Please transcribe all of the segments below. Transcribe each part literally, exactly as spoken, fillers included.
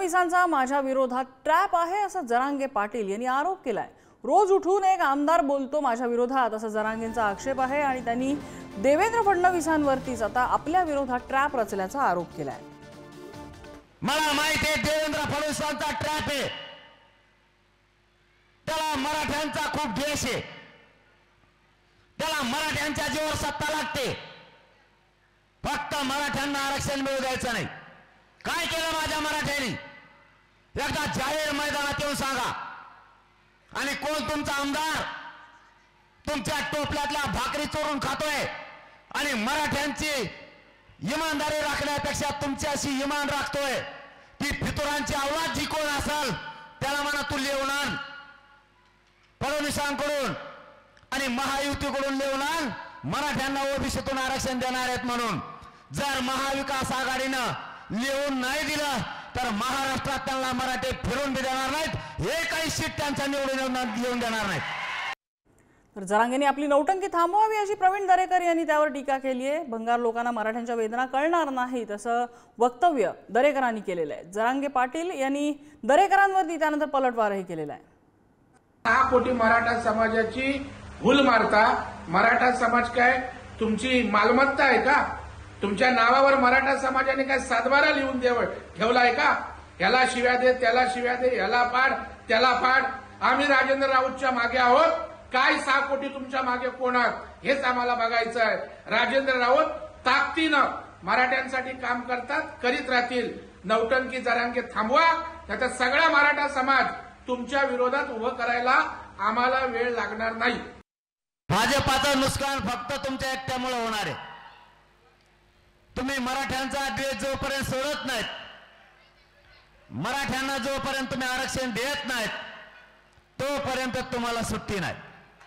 फडणवीसांचा माझ्या विरोधात ट्रॅप आहे असं जरांगे पाटील यांनी आरोप केलाय। रोज उठून एक आमदार बोलतो माझ्या विरोधात असं जरांगेंचा आक्षेप आहे आणि त्यांनी देवेंद्र फडणवीसांवरतीच आता आपल्या विरोधात ट्रॅप रचल्याचा आरोप केलाय। मला माहिती आहे देवेंद्र फडणवीसांचा ट्रॅप आहे, त्याला मराठ्यांचा खूप द्वेष आहे, त्याला मराठ्यांच्या जीवावर सत्ता लागते, फक्त मराठ्यांना आरक्षण मिळू द्यायचं नाही। काय केलं माझ्या मराठ्यांनी एकदा जाहीर मैदानात येऊन सांगा। आणि कोण तुमचा आमदार तुमच्या टोपल्यातल्या भाकरी चोरून खातोय आणि मराठ्यांची इमानदारी राखण्यापेक्षा तुमच्याशी इमान राखतोय, ती फितुरांची आवाज जी कोण असेल त्याला म्हणा तू लिहून आण फडणवीसांकडून आणि महायुतीकडून लिहून आण, मराठ्यांना ओबीसीतून आरक्षण देणार आहेत म्हणून। जर महाविकास आघाडीनं लिहून नाही दिलं तर महाराष्ट्रात त्यांना मराठी फिरून बी देणार नाहीत, हे काही सीट त्यांचा निवडून लिहून देणार नाहीत। तर जरांगेंनी आपली नौटंकी थांबवावी अशी प्रवीण दरेकर यांनी त्यावर टीका केली आहे। भंगार लोकांना मराठ्यांच्या वेदना कळणार नाहीत असं वक्तव्य दरेकरांनी केलेलं आहे। जरांगे पाटील यांनी दरेकरांवरती त्यानंतर पलटवारही केलेला आहे। सहा कोटी मराठा समाजाची भूल मारता, मराठा समाज काय तुमची मालमत्ता आहे का? तुमच्या नावावर मराठा समाजाने काय सातबारा लिहून देव ठेवलाय का? याला शिव्या दे, त्याला शिव्या दे, याला पाड, त्याला पाड। आम्ही राजेंद्र राऊतच्या मागे आहोत, काय सहा कोटी तुमच्या मागे कोण आहात हेच आम्हाला बघायचं आहे। राजेंद्र राऊत ताकदीनं मराठ्यांसाठी काम करतात, करीत राहतील। नौटंकी जरांगे थांबवा, त्याचा सगळा मराठा समाज तुमच्या विरोधात उभं करायला आम्हाला वेळ लागणार नाही। भाजपाचं नुकसान फक्त तुमच्या एकट्यामुळे होणार आहे। तुम्ही मराठ्यांचा द्वेष जोपर्यंत सोडत नाहीत, मराठ्यांना जोपर्यंत तुम्ही आरक्षण देत नाहीत, तोपर्यंत तुम्हाला सुट्टी नाही।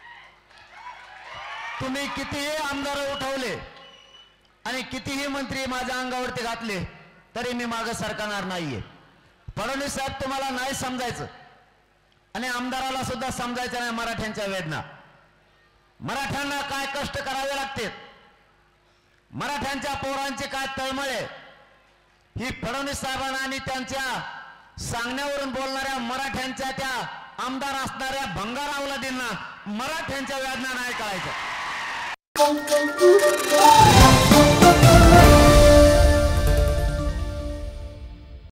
तुम्ही कितीही आमदार उठवले आणि कितीही मंत्री माझ्या अंगावरती घातले तरी मी मागे सरकणार नाहीये। फडणवीस साहेब तुम्हाला नाही समजायचं आणि आमदाराला सुद्धा समजायचं नाही मराठ्यांच्या वेदना, मराठ्यांना काय कष्ट करावे लागते, मराठ्यांच्या पोरांचे काय तळमळे, ही फडणवीस साहेबांना आणि त्यांच्या सांगण्यावरून बोलणाऱ्या मराठ्यांच्या त्या आमदार असणाऱ्या भंगार अवलादींना मराठ्यांच्या वेदना नाही कळायच्या।